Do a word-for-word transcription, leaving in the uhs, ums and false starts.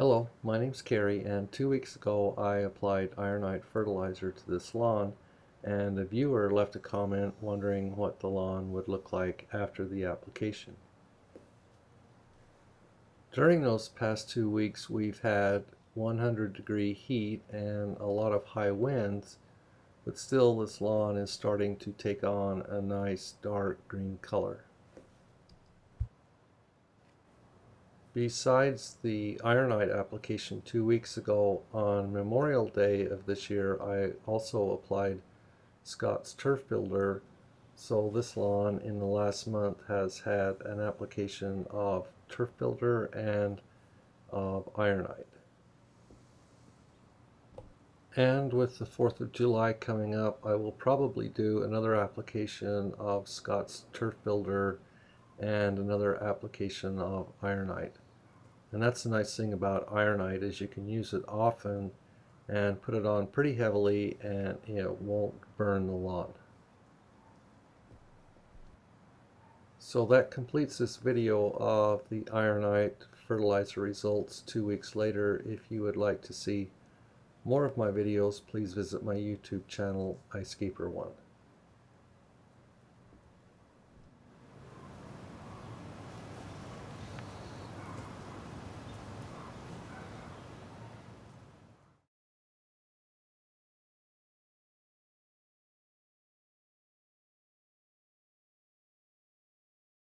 Hello, my name's Carrie, and two weeks ago I applied Ironite fertilizer to this lawn, and a viewer left a comment wondering what the lawn would look like after the application. During those past two weeks we've had one hundred degree heat and a lot of high winds, but still this lawn is starting to take on a nice dark green color. Besides the Ironite application two weeks ago, on Memorial Day of this year, I also applied Scott's Turf Builder, so this lawn in the last month has had an application of Turf Builder and of Ironite. And with the fourth of July coming up, I will probably do another application of Scott's Turf Builder and another application of Ironite. And that's the nice thing about Ironite, is you can use it often and put it on pretty heavily and it won't burn the lawn. So that completes this video of the Ironite fertilizer results two weeks later. If you would like to see more of my videos, please visit my YouTube channel, iScaper one.